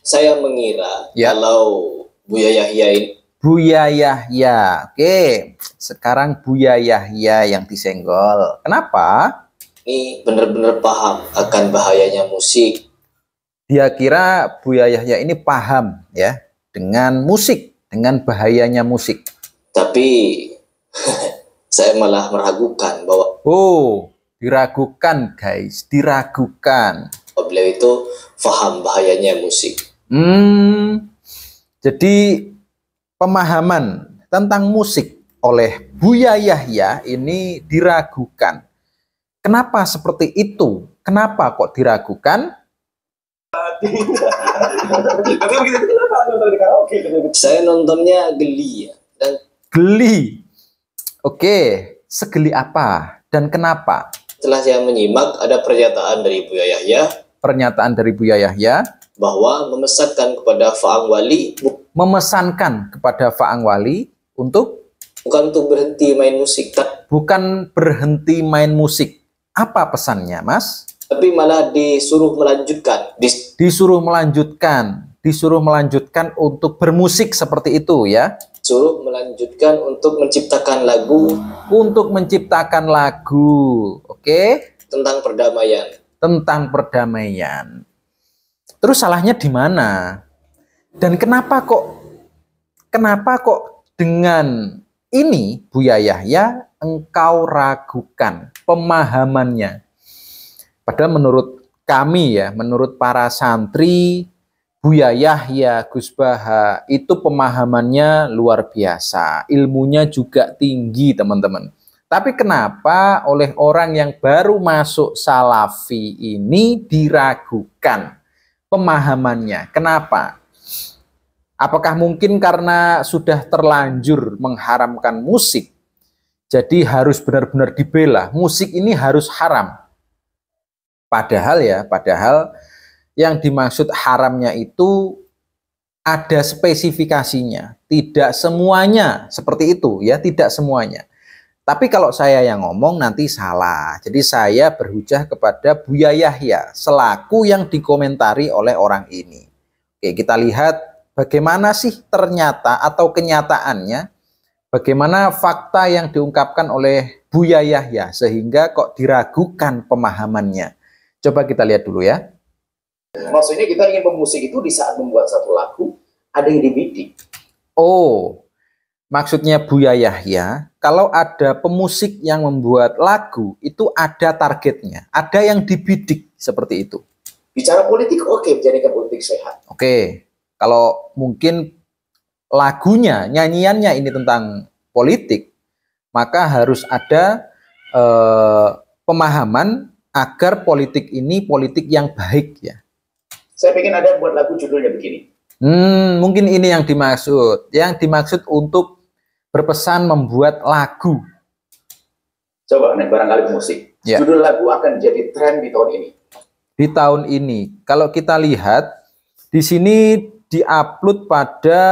Saya mengira Ya. kalau Buya Yahya ini Buya Yahya. Oke, sekarang Buya Yahya yang disenggol. Kenapa? benar-benar paham akan bahayanya musik. Dia kira Buya Yahya ini paham ya dengan musik, dengan bahayanya musik. Tapi saya malah meragukan bahwa Oh, diragukan guys, diragukan. beliau itu paham bahayanya musik. Jadi pemahaman tentang musik oleh Buya Yahya ini diragukan. Kenapa seperti itu? Kenapa kok diragukan? Saya nontonnya geli ya. Dan Geli. Oke, segeli apa dan kenapa? setelah saya menyimak ada pernyataan dari Buya Yahya Pernyataan dari Buya Yahya bahwa memesankan kepada Faang Wali memesankan kepada Faang Wali untuk bukan untuk berhenti main musik, bukan berhenti main musik. Apa pesannya, Mas? tapi malah disuruh melanjutkan. Disuruh melanjutkan untuk bermusik seperti itu ya. Disuruh melanjutkan untuk menciptakan lagu. Untuk menciptakan lagu, oke? Tentang perdamaian. Tentang perdamaian. Terus salahnya di mana? Dan kenapa kok dengan ini Buya Yahya engkau ragukan pemahamannya? Padahal menurut kami ya, menurut para santri, Buya Yahya Gus Baha itu pemahamannya luar biasa, ilmunya juga tinggi teman-teman. Tapi kenapa oleh orang yang baru masuk Salafi ini diragukan pemahamannya? Kenapa? Apakah mungkin karena sudah terlanjur mengharamkan musik, jadi harus benar-benar dibela, musik ini harus haram? Padahal yang dimaksud haramnya itu ada spesifikasinya. Tidak semuanya seperti itu ya, tidak semuanya. Tapi kalau saya yang ngomong nanti salah. Jadi saya berhujah kepada Buya Yahya selaku yang dikomentari oleh orang ini. Oke, kita lihat bagaimana sih ternyata atau kenyataannya, bagaimana fakta yang diungkapkan oleh Buya Yahya sehingga kok diragukan pemahamannya. Coba kita lihat dulu ya. Maksudnya kita ingin pemusik itu di saat membuat satu lagu ada yang dibidik. Oh, maksudnya Buya Yahya, kalau ada pemusik yang membuat lagu itu ada targetnya, ada yang dibidik seperti itu. Bicara politik, oke, jadikan politik sehat. Oke, kalau mungkin lagunya, nyanyiannya ini tentang politik, maka harus ada pemahaman agar politik ini politik yang baik ya. Saya pengen ada buat lagu judulnya begini. Mungkin ini yang dimaksud. Yang dimaksud untuk berpesan membuat lagu. Coba nih, barangkali musik. Ya. Judul lagu akan jadi tren di tahun ini. Di tahun ini, kalau kita lihat di sini diupload pada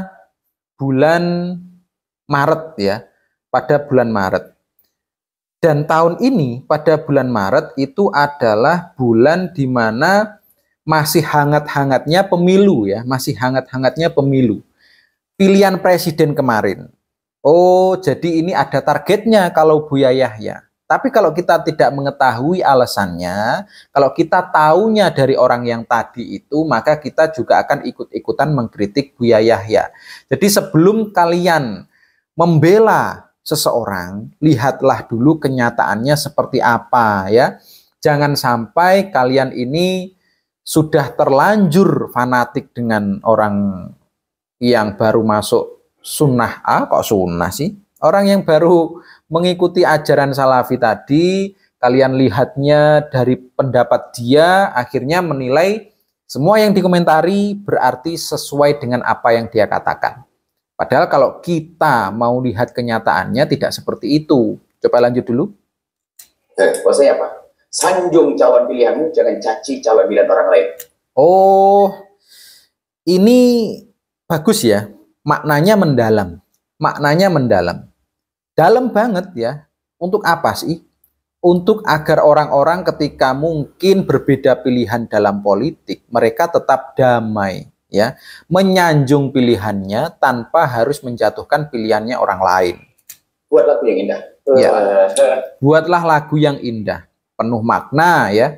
bulan Maret ya, pada bulan Maret. Dan tahun ini pada bulan Maret itu adalah bulan di mana masih hangat-hangatnya pemilu ya, masih hangat-hangatnya pemilu. Pilihan presiden kemarin. Oh, jadi ini ada targetnya kalau Buya Yahya. Tapi kalau kita tidak mengetahui alasannya, kalau kita tahunya dari orang yang tadi itu, maka kita juga akan ikut-ikutan mengkritik Buya Yahya. Jadi sebelum kalian membela seseorang, lihatlah dulu kenyataannya seperti apa ya. Jangan sampai kalian ini sudah terlanjur fanatik dengan orang yang baru masuk sunnah. Kok sunnah sih? Orang yang baru mengikuti ajaran Salafi tadi, kalian lihatnya dari pendapat dia, akhirnya menilai semua yang dikomentari berarti sesuai dengan apa yang dia katakan. Padahal kalau kita mau lihat kenyataannya tidak seperti itu. Coba lanjut dulu. Maksudnya apa? Sanjung calon pilihanmu, jangan caci calon pilihan orang lain. Oh, ini bagus ya. Maknanya mendalam. Maknanya mendalam. Dalam banget ya. Untuk apa sih? Untuk agar orang-orang ketika mungkin berbeda pilihan dalam politik, mereka tetap damai. ya, menyanjung pilihannya tanpa harus menjatuhkan pilihannya orang lain. Buat lagu yang indah. Ya. Buatlah lagu yang indah, penuh makna ya.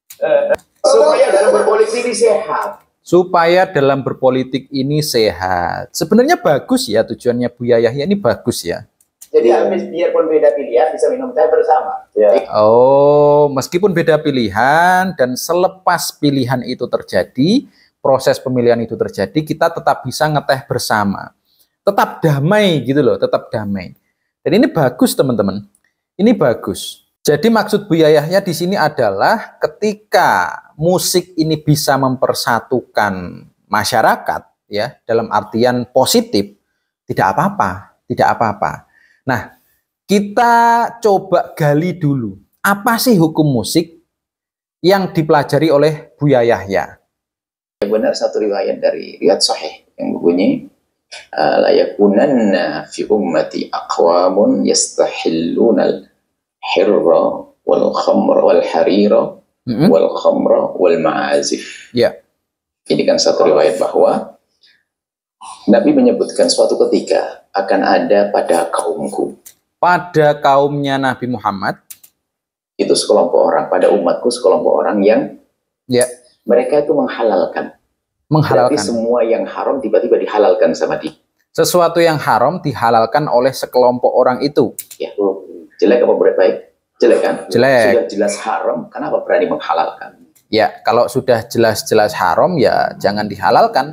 Supaya dalam berpolitik ini sehat. Supaya dalam berpolitik ini sehat. Sebenarnya bagus ya tujuannya Buya Yahya ini bagus ya. Jadi habis biarpun beda pilihan bisa minum teh bersama. Ya. Oh, meskipun beda pilihan dan selepas pilihan itu terjadi, proses pemilihan itu terjadi, kita tetap bisa ngeteh bersama. Tetap damai gitu loh, tetap damai. Dan ini bagus teman-teman. Ini bagus. Jadi maksud Buya Yahya di sini adalah ketika musik ini bisa mempersatukan masyarakat ya, dalam artian positif, tidak apa-apa, tidak apa-apa. Nah, kita coba gali dulu, apa sih hukum musik yang dipelajari oleh Buya Yahya? Benar satu riwayat dari riwayat sahih yang berbunyi la yakunanna fi ummati aqwamun yastahilluna al-hirra wal khamra wal harira wal khamra wal ma'azif. Ya. Ini kan satu riwayat bahwa Nabi menyebutkan suatu ketika akan ada pada kaumku. Pada kaumnya Nabi Muhammad. Itu sekelompok orang, pada umatku sekelompok orang yang mereka itu menghalalkan. Berarti semua yang haram tiba-tiba dihalalkan sama dia. Sesuatu yang haram dihalalkan oleh sekelompok orang itu. Ya. Jelek apa baik? Jelek kan? Jelek. Sudah jelas haram, kenapa berani menghalalkan? Ya, kalau sudah jelas-jelas haram ya jangan dihalalkan.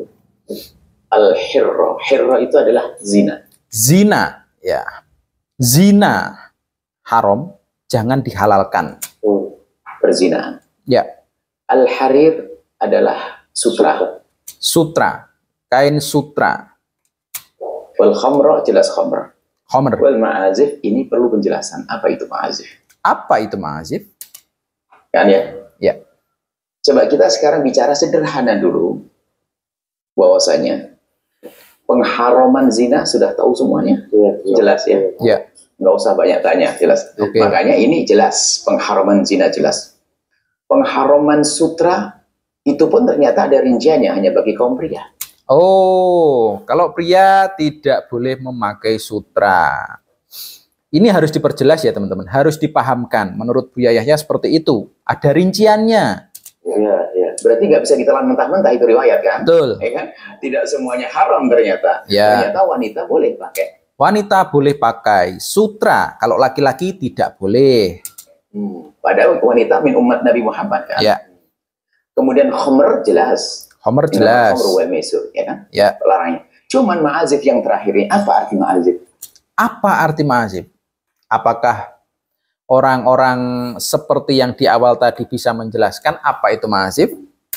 Al-hirra. Hirra itu adalah zina. Zina, ya. Zina haram, jangan dihalalkan. Perzinahan. Ya. Al-harir adalah sutra. Sutra, kain sutra. Wal khamra jelas khamra. Khamr. Wal ma'azif ini perlu penjelasan. Apa itu ma'azif? Apa itu ma'azif? Kan ya? Ya. Coba kita sekarang bicara sederhana dulu. Bahwasanya pengharaman zina sudah tahu semuanya. Jelas ya? Ya. Nggak usah banyak tanya, jelas. Okay. Makanya ini jelas, pengharaman zina jelas. Pengharaman sutra itu pun ternyata ada rinciannya hanya bagi kaum pria. Oh, kalau pria tidak boleh memakai sutra. Ini harus diperjelas ya teman-teman, harus dipahamkan. Menurut Buya Yahya seperti itu, ada rinciannya. Ya. Berarti nggak bisa ditelan mentah-mentah itu riwayat kan? Betul. Ya kan? Tidak semuanya haram ternyata. Ya. Ternyata wanita boleh pakai. Wanita boleh pakai sutra, kalau laki-laki tidak boleh. Padahal wanita min umat Nabi Muhammad kan? Ya. Kemudian khomer jelas. Khomer jelas. Khomer wal maisur, ya kan? Ya. Larangnya. Cuman ma'azif yang terakhir ini, apa arti ma'azif? Apa arti ma'azif? Apakah orang-orang seperti yang di awal tadi bisa menjelaskan apa itu ma'azif?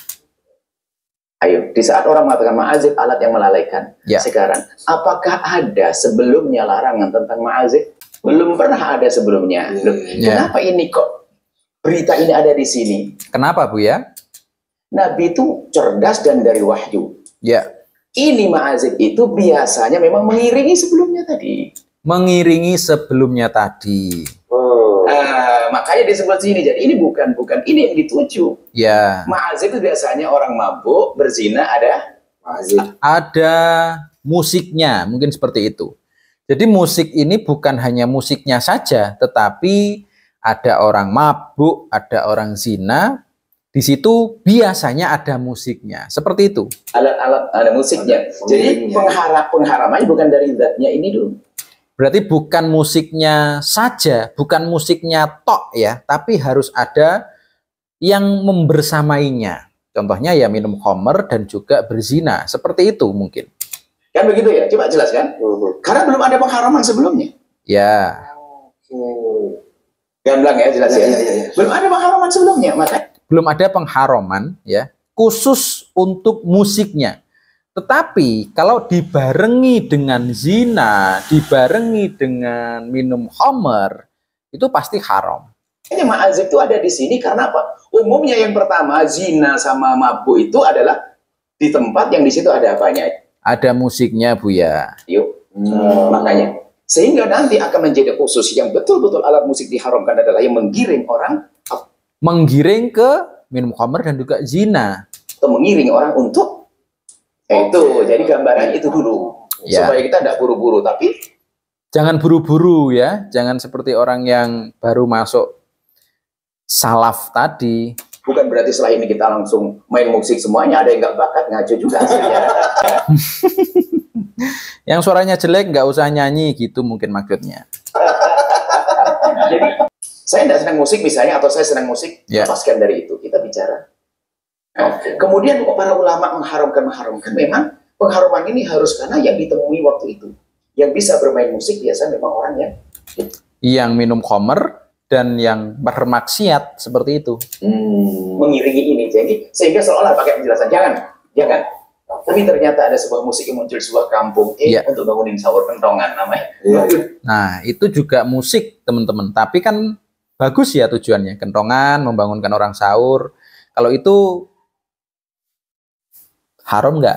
Ayo, di saat orang mengatakan ma'azif alat yang melalaikan. Ya. Sekarang, apakah ada sebelumnya larangan tentang ma'azif? Belum pernah ada sebelumnya. Loh, kenapa ini kok berita ini ada di sini? Kenapa Bu ya? Nabi itu cerdas dan dari wahyu. Ya. Ini ma'azif itu biasanya memang mengiringi sebelumnya tadi. Mengiringi sebelumnya tadi. Makanya disebut sini. Jadi ini bukan ini yang dituju. Ya. Ma'azif itu biasanya orang mabuk, berzina, ada ma'azif. Ada musiknya, mungkin seperti itu. Jadi musik ini bukan hanya musiknya saja, tetapi ada orang mabuk, ada orang zina. Di situ biasanya ada musiknya, seperti itu. Alat-alat ada musiknya. Jadi pengharamannya bukan dari zatnya ini dulu. Berarti bukan musiknya saja, bukan musiknya tok ya, tapi harus ada yang membersamainya. Contohnya ya minum khamr dan juga berzina, seperti itu mungkin. Kan begitu ya? Coba jelaskan. Karena belum ada pengharaman sebelumnya. Ya. Gamblang ya, jelas ya. Belum ada pengharaman sebelumnya, makanya belum ada pengharaman ya khusus untuk musiknya. Tetapi kalau dibarengi dengan zina, dibarengi dengan minum khamr, itu pasti haram. Ini ma'azif itu ada di sini karena apa? Umumnya yang pertama zina sama mabuk itu adalah di tempat yang di situ ada apanya? Ada musiknya Bu ya. Yuk. Makanya sehingga nanti akan menjadi khusus yang betul-betul alat musik diharamkan adalah yang menggiring orang, menggiring ke minum khamr dan juga zina. Atau mengiring orang untuk Itu, jadi gambaran itu dulu. Ya. Supaya kita tidak buru-buru, tapi Jangan buru-buru ya, jangan seperti orang yang baru masuk salaf tadi. bukan berarti setelah ini kita langsung main musik semuanya. Ada yang nggak bakat, ngaco juga hasilnya. Yang suaranya jelek nggak usah nyanyi gitu mungkin maksudnya. Jadi, saya tidak senang musik misalnya, atau saya senang musik, Ya. lepaskan dari itu, kita bicara. Nah, kemudian para ulama mengharamkan. Memang pengharuman ini harus karena yang ditemui waktu itu. Yang bisa bermain musik biasa memang orang Yang minum khamr dan yang bermaksiat seperti itu. mengiringi ini. Jadi sehingga seolah pakai penjelasan, jangan. Tapi ternyata ada sebuah musik yang muncul di sebuah kampung Iya. untuk bangunin sahur kentongan namanya. Nah, itu juga musik, teman-teman. Tapi kan bagus ya tujuannya. Kentongan, membangunkan orang sahur. Kalau itu haram nggak?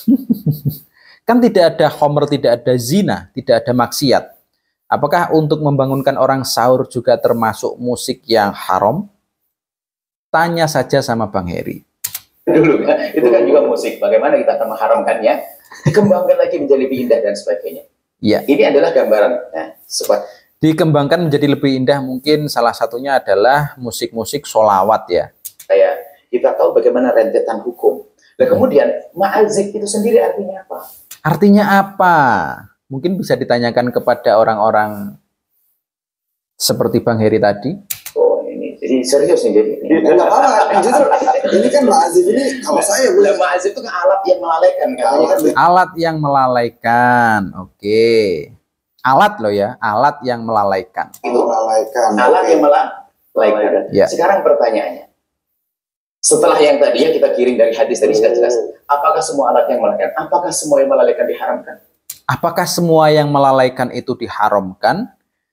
Kan tidak ada khamr, tidak ada zina, tidak ada maksiat. Apakah untuk membangunkan orang sahur juga termasuk musik yang haram? Tanya saja sama Bang Heri. Dulu kan, itu kan juga musik. Bagaimana kita akan mengharamkannya? Dikembangkan lagi menjadi lebih indah dan sebagainya. Iya. Ini adalah gambaran. Nah, Dikembangkan menjadi lebih indah mungkin salah satunya adalah musik-musik sholawat ya. kita tahu bagaimana rentetan hukum. Nah, kemudian ma'azik itu sendiri artinya apa? Artinya apa? Mungkin bisa ditanyakan kepada orang-orang seperti Bang Heri tadi. Oh, ini jadi serius nih jadi. Enggak apa-apa, justru ini kan ma'azif ini kalau saya Nah, ma'azif itu kan alat yang melalaikan katanya kan. Alat yang melalaikan. Oke. Alat loh ya, alat yang melalaikan. melalaikan. Alat yang melalaikan. Ya. Sekarang pertanyaannya. Setelah yang tadi ya kita kirim dari hadis tadi sudah jelas. Apakah semua alat yang melalaikan? Apakah semua yang melalaikan diharamkan? Apakah semua yang melalaikan itu diharamkan?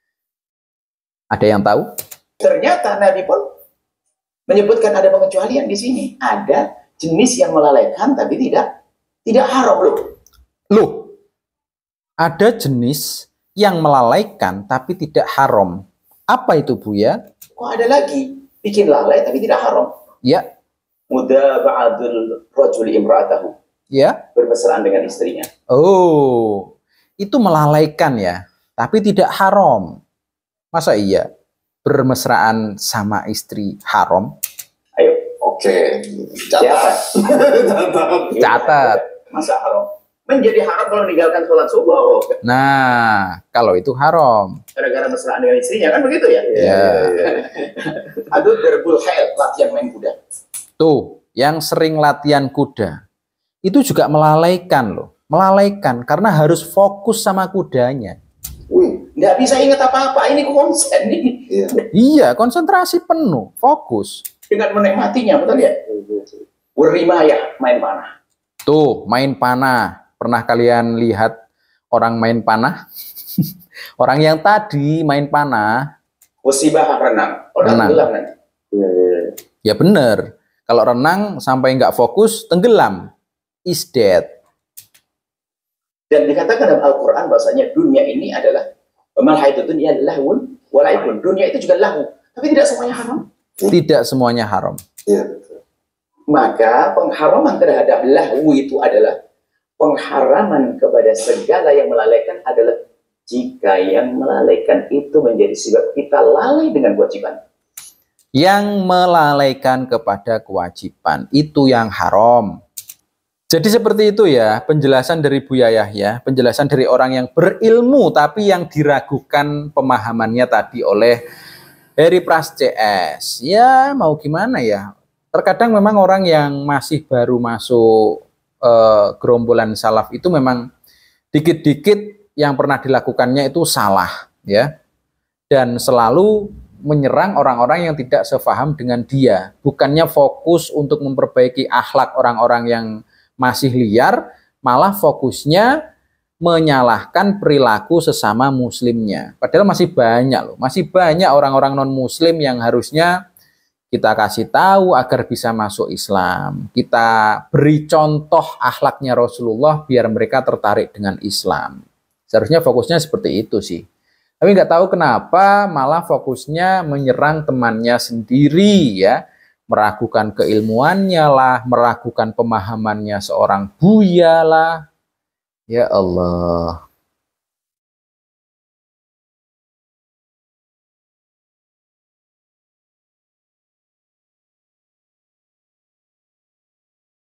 Ada yang tahu? Ternyata Nabi pun menyebutkan ada pengecualian di sini. Ada jenis yang melalaikan tapi tidak haram loh. Loh, ada jenis yang melalaikan tapi tidak haram. Apa itu Buya? Kok ada lagi bikin lalai tapi tidak haram? Ya, Mudaba'adul rajuli imra'atahu. ya. Bermesraan dengan istrinya. Oh, itu melalaikan ya, tapi tidak haram. Masa iya bermesraan sama istri haram? Ayo, Oke. catat. Catat. Masa haram? Menjadi haram kalau meninggalkan sholat subuh. Nah, kalau itu haram. Gara-gara mesraan dengan istrinya kan begitu ya? Ya. Aduh, berbul hail, latihan main kuda. Tuh, yang sering latihan kuda itu juga melalaikan loh. Melalaikan karena harus fokus sama kudanya. Wih, Nggak bisa ingat apa-apa, ini konsen ini. iya. Iya, konsentrasi penuh, fokus. Dengan menikmatinya, betul ya? Berrimaya, main panah. Tuh, main panah. Pernah kalian lihat orang main panah? Orang yang tadi main panah, Musibah renang. Orang Renang. tenggelam nanti. ya bener. Kalau renang sampai nggak fokus, tenggelam. Is dead. Dan dikatakan dalam Al-Quran bahwasanya dunia ini adalah malhaitu dunia lahun walaipun dunia itu juga lahu, tapi tidak semuanya haram. Tidak semuanya haram. Iya. Maka pengharaman terhadap lahu itu adalah pengharaman kepada segala yang melalaikan adalah jika yang melalaikan itu menjadi sebab kita lalai dengan kewajiban. Yang melalaikan kepada kewajiban, itu yang haram. Jadi seperti itu ya, penjelasan dari Buya Yahya, penjelasan dari orang yang berilmu tapi yang diragukan pemahamannya tadi oleh Heri Pras CS. Ya mau gimana ya, terkadang memang orang yang masih baru masuk gerombolan salaf itu memang dikit-dikit yang pernah dilakukannya itu salah ya, dan selalu menyerang orang-orang yang tidak sefaham dengan dia, bukannya fokus untuk memperbaiki akhlak orang-orang yang masih liar, malah fokusnya menyalahkan perilaku sesama muslimnya. Padahal masih banyak loh, masih banyak orang-orang non-muslim yang harusnya kita kasih tahu agar bisa masuk Islam. Kita beri contoh akhlaknya Rasulullah biar mereka tertarik dengan Islam. Seharusnya fokusnya seperti itu sih. Tapi nggak tahu kenapa malah fokusnya menyerang temannya sendiri ya, meragukan keilmuannya lah, meragukan pemahamannya seorang Buya lah. Ya Allah.